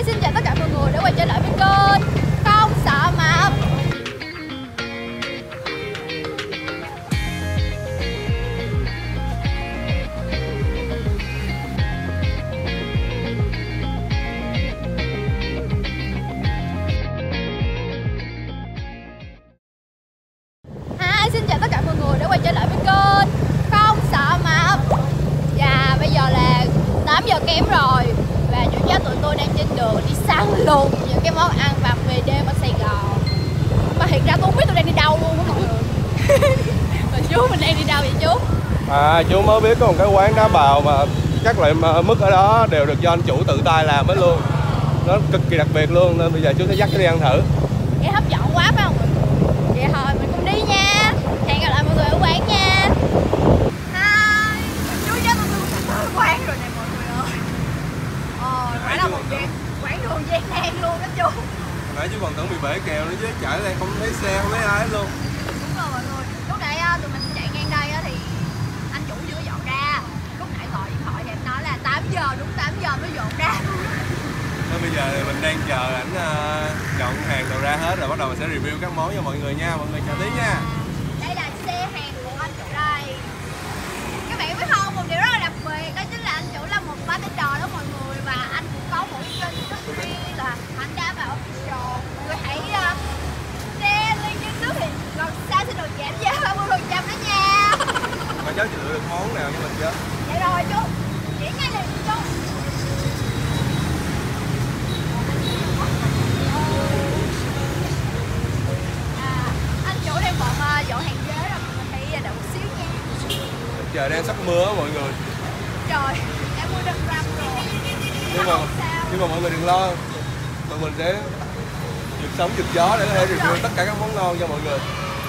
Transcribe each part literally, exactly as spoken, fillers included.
xin chào tất cả mọi người đã quay trở lại với kênh Không Sợ Mập. Hi, xin chào tất cả mọi người đã quay trở lại với kênh Không Sợ Mập. Và bây giờ là tám giờ kém rồi và chủ giáo tụi tôi đang trên đường đi săn lùng những cái món ăn vặt về đêm ở Sài Gòn. Mà hiện ra tôi không biết tôi đang đi đâu luôn á mọi người. Mà chú mình đang đi đâu vậy chú? À, chú mới biết có một cái quán đá bào mà các loại mứt ở đó đều được do anh chủ tự tay làm hết luôn. Nó cực kỳ đặc biệt luôn nên bây giờ chú sẽ dắt chú đi ăn thử. Nghe hấp dẫn quá phải không mọi người? Vậy thôi mình cùng đi nha. Hẹn gặp lại mọi người ở quán nha. Hi, chú giáo tụi tôi tới quán rồi nè mọi người ơi. Ồ, quán là một gian, quán đường gian nan luôn đó chú. Nãy chú còn tưởng bị bể kèo nữa chứ, chạy đây không thấy xe, không thấy ai hết luôn. Đúng rồi mọi người, lúc nãy tụi mình chạy ngang đây thì anh chủ chưa dọn ra. Lúc nãy gọi điện thoại thì em nói là tám giờ, đúng tám giờ mới dọn ra. Nên bây giờ thì mình đang chờ ảnh uh, dọn hàng đồ ra hết rồi bắt đầu mình sẽ review các món cho mọi người nha. Mọi người chờ tí nha. Đây là xe hàng của anh chủ đây. Các bạn biết không, một điều rất là đặc biệt đó chính là anh chủ là một bartender đó mọi người. Và anh cũng có một cái kênh youtube riêng là anh đã vào official. Mọi người hãy uh, share link youtube thì lần sau sẽ được giảm giá ba mươi phần trăm đó nha. Mà cháu chịu được món nào cho mình chưa? Vậy rồi chú, chỉ ngay này chú. À, anh chủ đang bận uh, dọn hàng ghế rồi, mình hãy đợi một xíu nha. Trời đang sắp mưa á mọi người. Trời, em mua đợt răm rồi. Nhưng mà, nhưng mà mọi người đừng lo, tụi mình sẽ vượt sóng vượt gió để có thể review tất cả các món ngon cho mọi người.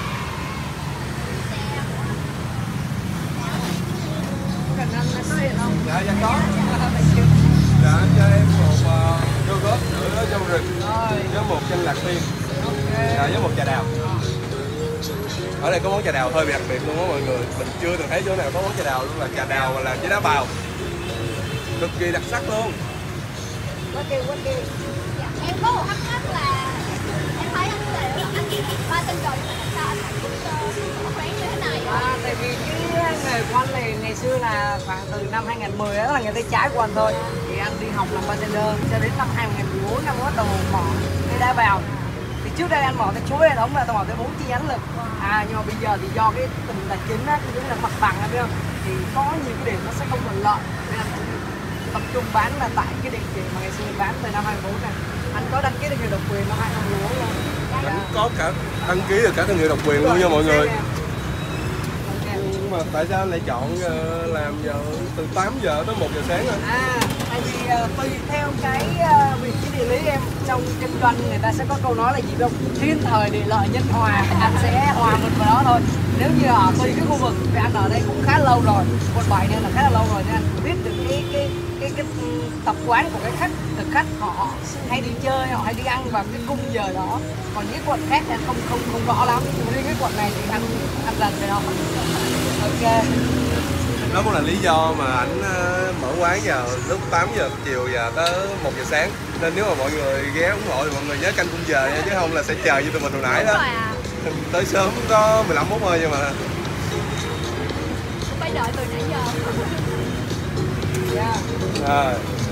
Cần anh có hiện không? Dạ, dạ có. Dạ, anh cho em một uh, yogurt nữa trong rừng với một chanh lạc tiên. Dạ, với một trà đào. Ở đây có món trà đào hơi bị đặc biệt luôn á mọi người. Mình chưa từng thấy chỗ nào có món trà đào luôn, là trà đào mà làm với đá bào. Cực kỳ đặc sắc luôn. Quá kêu, quá kêu. Dạ, em có một thắc mắc là em thấy anh là anh ba tên rồi nhưng mà tại sao anh lại thích uh, quán như thế này vậy? À, tại vì cái nghề của anh này ngày xưa là khoảng từ năm hai nghìn mười đó là nghề tay trái của anh thôi. Thì anh đi học làm bartender cho đến năm hai nghìn mười bốn năm bắt đầu mỏ cái đá bào. Thì trước đây anh mỏ tay chuối đúng là mỏ tới bốn chi nhánh lực. À nhưng mà bây giờ thì do cái tình tài chính á, cũng là mặt bằng á biết không? Thì có nhiều cái điểm nó sẽ không thuận lợi. Nên anh tập trung bán là tại cái địa chỉ mà ngày xưa bán từ năm hai nghìn mười bốn này. Anh có đăng ký thương hiệu độc quyền năm hai nghìn mười bốn luôn. Anh có cả đăng ký được cả thương hiệu độc quyền luôn nha mọi người. Nhưng mà tại sao anh lại chọn uh, làm giờ từ tám giờ tới một giờ sáng anh? À, tại vì uh, tùy theo cái uh, vị trí địa lý em trong kinh doanh người ta sẽ có câu nói là gì đâu, thiên thời địa lợi nhân hòa, anh sẽ hòa mình vào đó thôi. Nếu như ở tùy cái khu vực thì anh ở đây cũng khá lâu rồi, quận bảy nên là khá là lâu rồi nên anh biết được cái cái cái cái tập quán của cái khách, thực khách họ hay đi chơi, họ hay đi ăn vào cái khung giờ đó. Còn những quận khác thì anh không không không rõ lắm, nhưng mà riêng cái quận này thì anh anh rành về đó. Ok. Đó cũng là lý do mà ảnh uh, mở quán vào lúc tám giờ chiều và tới một giờ sáng. Nên nếu mà mọi người ghé ủng hộ thì mọi người nhớ canh khung giờ nha, chứ không là sẽ chờ như tụi mình hồi nãy đó. À. Tới sớm có mười lăm phút thôi nhưng mà Phải đợi từ nãy giờ. Yeah. à.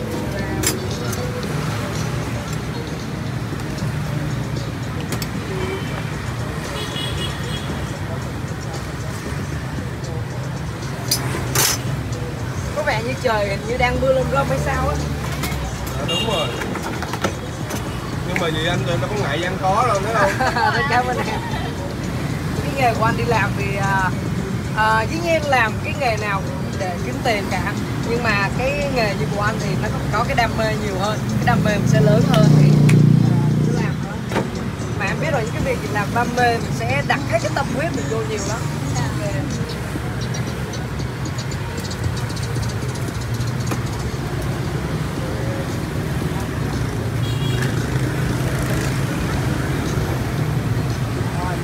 Có vẻ như trời hình như đang mưa lên rơm hay sao á. À, đúng rồi. Nhưng mà vì anh tụi nó có ngại gian khó đâu thấy không? Tôi cảm ơn em. Cái nghề của anh đi làm thì à, à, dĩ nhiên làm cái nghề nào để kiếm tiền cả, nhưng mà cái nghề như của anh thì nó có cái đam mê nhiều hơn, cái đam mê mình sẽ lớn hơn thì à, cứ làm thôi. Mà em biết rồi, những cái việc mình làm đam mê mình sẽ đặt hết cái tâm huyết mình vô nhiều lắm. Okay.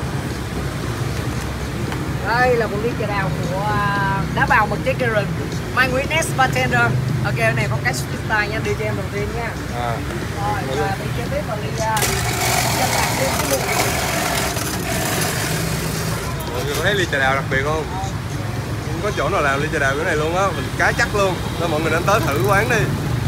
Đây là một ly trà đào của đá bào mật trái cây rừng. My Witness Bartender. Ok, cái này phong cách street style nha, đi cho em đầu tiên nha. À. Rồi, và đi kế tiếp là ly chân lạc tiên số một. Mọi người có thấy ly trà đào đặc biệt không? Không có chỗ nào làm ly trà đào cái này luôn á, mình cá chắc luôn. Nên mọi người nên tới thử quán đi.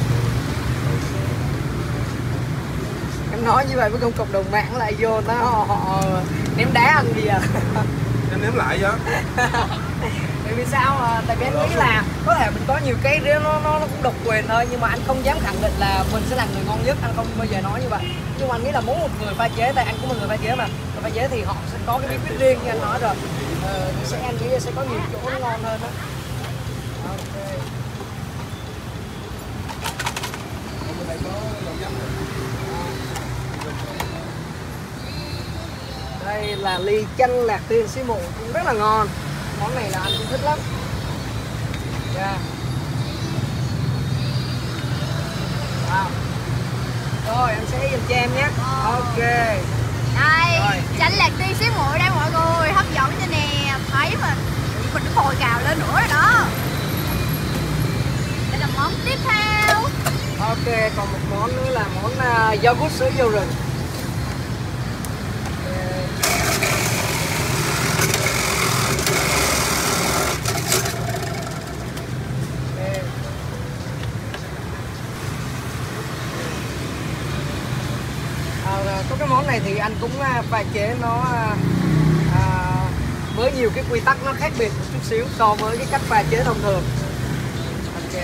Em nói như vậy với công cộng đồng mạng lại vô nó họ, họ ném đá ăn gì à. Em nếm lại chứ. Tại vì sao mà tại vì em nghĩ là có thể mình có nhiều cái nó nó nó cũng độc quyền thôi, nhưng mà anh không dám khẳng định là mình sẽ là người ngon nhất, anh không bao giờ nói như vậy. Nhưng mà anh nghĩ là muốn một người pha chế, tại anh cũng là người pha chế mà, người pha chế thì họ sẽ có cái bí quyết riêng như anh nói rồi. Ờ, sẽ anh nghĩ sẽ có nhiều chỗ nó ngon hơn đó. Ok. Đây là ly chanh lạc tiên xí mụ cũng rất là ngon. Món này là anh cũng thích lắm. Yeah. Wow. Rồi em sẽ dành cho em nhé. Ok. Đây, Rồi. chanh lạc tiên xí muội đây mọi người, hấp dẫn cho nè, thấy mà mình nó hồi cào lên nữa rồi đó. Đây là món tiếp theo. Ok, còn một món nữa là món uh, yogurt sữa dâu rừng. Có cái món này thì anh cũng pha chế nó à, với nhiều cái quy tắc nó khác biệt một chút xíu so với cái cách pha chế thông thường. Ok.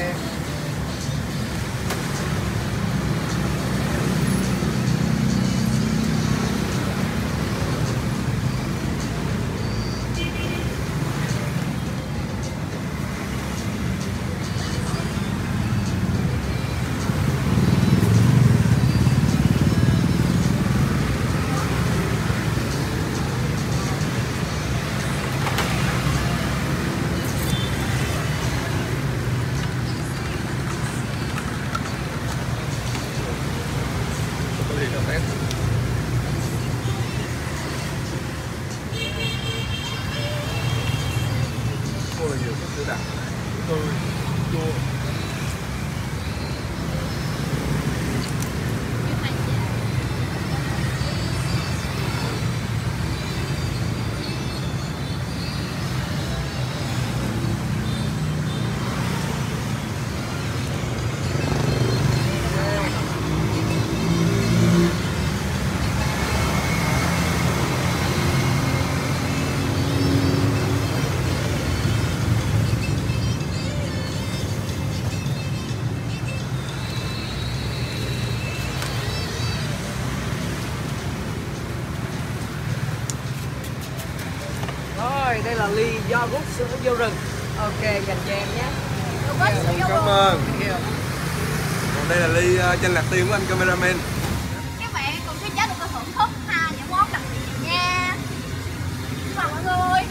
Rồi, đây là ly yogurt sữa dâu rừng. Ok, dành cho em nhé. Yogurt sữa dâu Cảm rừng. ơn. Còn đây là ly uh, chanh lạc tiên của anh cameraman. Các bạn cùng theo cháu được thưởng thức ha những món đặc biệt nha. Chào mọi người.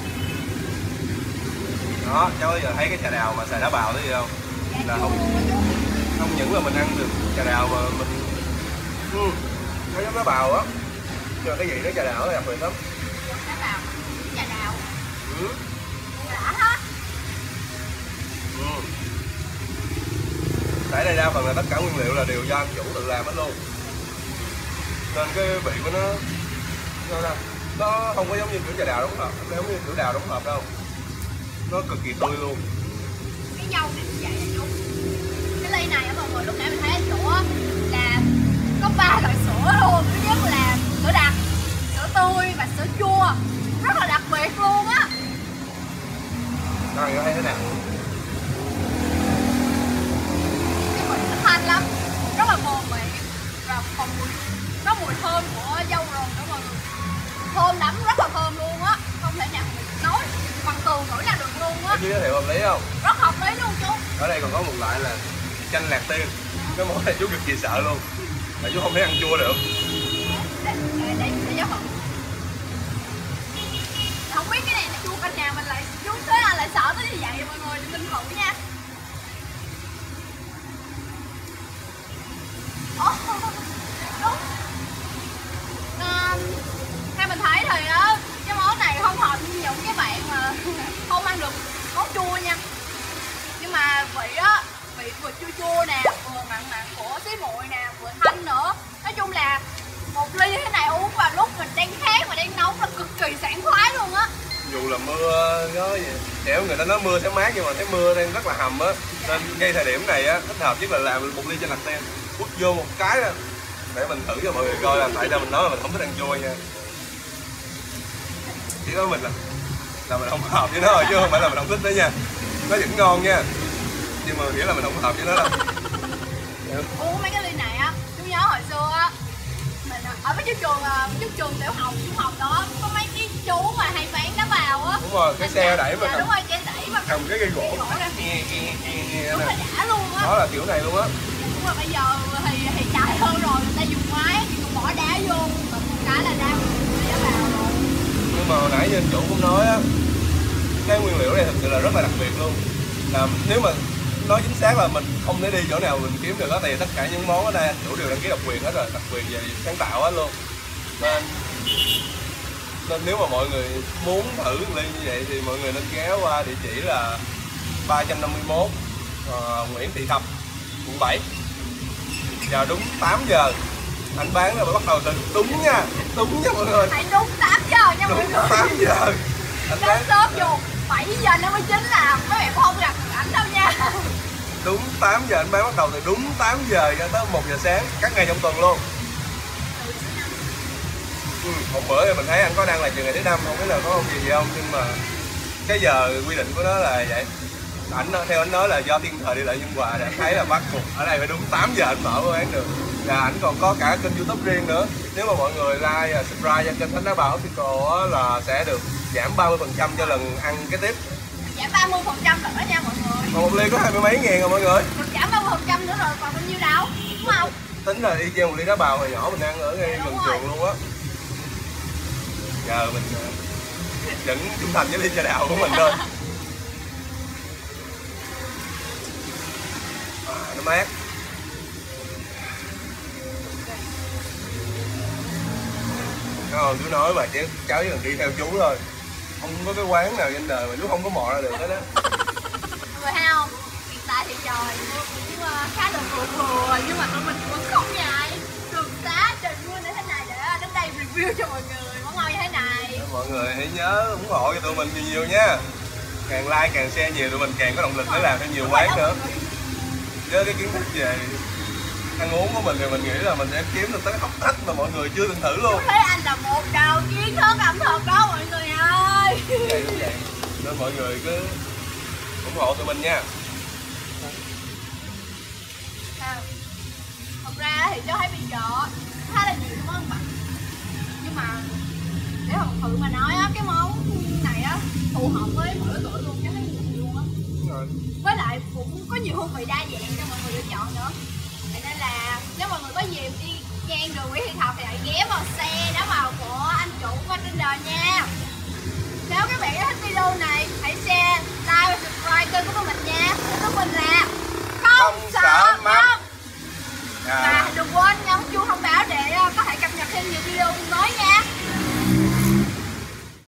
Đó, cháu bây giờ thấy cái trà đào mà xài đá bào đó gì không? Dạ, Là không không những là mình ăn được trà đào mà mình ừ, nó giống đá bào á. Nhưng mà cái vị nó trà đào nó đặc biệt lắm. Đá bào, trà đào. Ừ. Đã hết. Ừ. Tại đây đa phần là tất cả nguyên liệu là đều do anh chủ tự làm hết luôn, nên cái vị của nó nó, nó không có giống như kiểu trà đào đóng hộp, không giống như kiểu đào đóng hộp đâu, nó cực kỳ tươi luôn. Cái dâu này như vậy là đúng. Cái ly này á mọi người, lúc nãy mình thấy anh chủ á là có ba loại sữa luôn. Thứ nhất là sữa đặc, sữa tươi và sữa chua, rất là đặc biệt luôn á. Các bạn thấy thế nào? Cái vị nó thanh lắm, rất là mềm miệng và còn mùi, có mùi thơm của dâu rừng nữa mọi người. Thơm lắm, rất là thơm luôn á, không thể nào nói bằng từ ngữ nào được luôn á. Cái giới thiệu hợp lý không? Rất hợp lý luôn chú. Ở đây còn có một loại là chanh lạc tiên. Cái món này chú cực kỳ sợ luôn, là chú không thể ăn chua được. Để, để, để, để giáo thử. Không biết cái này nó chua canh nào mình lại chú thế là lại sợ tới như vậy mọi người, mình thử nha. Oh, đúng. À, theo mình thấy thì á, cái món này không hợp với những cái bạn mà không ăn được món chua nha. Nhưng mà là vị á, vị vừa chua chua nè, vừa mặn mặn của xí muội nè, vừa thanh nữa. Nói chung là một ly như thế này uống vào lúc mình đang khát và đang nóng là cực kỳ sảng khoái luôn á. Dù là mưa có gì kiểu người ta nói mưa sẽ mát nhưng mà thấy mưa đang rất là hầm á, nên ngay thời điểm này á thích hợp nhất là làm một ly chanh lạch ten, quất vô một cái đó để mình thử cho mọi người coi, là tại sao mình nói là mình không thích ăn chua nha, chỉ có mình là là mình không hợp với nó thôi chứ không phải là mình không thích nó nha, nó vẫn ngon nha, nhưng mà nghĩa là mình không hợp với nó đâu. Uống mấy cái ly này á, chú nhớ hồi xưa á mình ở mấy cái trường cái trường tiểu học trung học đó có mấy cái chú mà hay bán đá bào á. Đúng rồi, cái xe đẩy mà dạ, cầm, đúng rồi, xe đẩy mà cầm cái cây gỗ, đúng là đã luôn á. đó là kiểu này luôn á. Đúng rồi, bây giờ thì thì chạy hơn rồi, người ta dùng máy chỉ còn bỏ đá vô một cái là ra đá bào rồi. Nhưng mà hồi nãy như anh chủ cũng nói á, cái nguyên liệu này thực sự là rất là đặc biệt luôn, là nếu mà nói chính xác là mình không thể đi chỗ nào mình kiếm được á, thì tất cả những món ở đây anh chủ đều đăng ký độc quyền hết rồi, đặc quyền về sáng tạo hết luôn, nên nên nếu mà mọi người muốn thử ly như vậy thì mọi người nên ghé qua địa chỉ là ba trăm năm mươi mốt uh, Nguyễn Thị Thập, quận bảy, vào đúng tám giờ. Anh bán là bắt đầu từ đúng nha, đúng nha mọi người, hãy đúng tám giờ nha mọi đúng người. tám giờ anh Đến bán sớm dù bảy giờ năm mươi chín là mấy bạn không gặp ảnh đâu nha. đúng tám giờ, anh bán bắt đầu từ đúng tám giờ cho tới một giờ sáng các ngày trong tuần luôn. Ừ, một bữa thì mình thấy anh có đăng là trừ ngày thứ năm, không biết là có không gì gì không, nhưng mà cái giờ quy định của nó là vậy. Ảnh theo anh nói là do thiên thời địa lợi nhân hòa, để anh thấy là bắt buộc ở đây phải đúng tám giờ anh mở bán được. Và ảnh còn có cả kênh YouTube riêng nữa, nếu mà mọi người like và subscribe cho kênh Thánh Đá Bào Official là sẽ được giảm ba mươi phần trăm cho lần ăn kế tiếp. Giảm ba mươi phần trăm nữa nha mọi người. Còn một ly có hai mươi mấy ngàn rồi mọi người. Được giảm ba mươi phần trăm nữa rồi còn bao nhiêu đâu, đúng không? Tính là y chang một ly đá bào hồi nhỏ mình ăn ở ngay gần trường luôn á. Giờ mình vẫn trung thành với ly trà đào của mình thôi. À, nó mát. Không, chú nói mà chứ cháu chỉ cần đi theo chú thôi, không có cái quán nào trên đời mà chú không có mò ra được hết á. Rồi thấy không, hiện tại thì trời cũng khá là vừa vừa nhưng mà tụi mình vẫn không ngại đường xá trời mưa như thế này để đến đây review cho mọi người món ngon như thế này. Mọi người hãy nhớ ủng hộ cho tụi mình nhiều nhiều nha, càng like càng share nhiều tụi mình càng có động lực để làm thêm nhiều quán nữa. Với cái kiến thức về ăn uống của mình thì mình nghĩ là mình sẽ kiếm được tới hóc ách mà mọi người chưa từng thử luôn. Thấy anh là một đầu kiến thức ẩm thực đó mọi người ơi. Đúng vậy, đúng vậy. Nên mọi người cứ ủng hộ tụi mình nha. À, thật ra thì cháu thấy bây giờ khá là nhiều món ăn vặt, nhưng mà để thật sự mà nói á, cái món này á phù hợp với mọi lứa tuổi luôn, cháu thấy nhiều luôn á. Với lại cũng có nhiều hương vị đa dạng cho mọi người lựa chọn nữa. Vậy nên là nếu mọi người có dịp đi ngang đường Nguyễn Thị Thập thì hãy ghé vào xe Đá Bào của anh chủ qua trên đời nha. Nếu các bạn thích video này hãy share, like và subscribe kênh của tụi mình nha, để tụi mình làm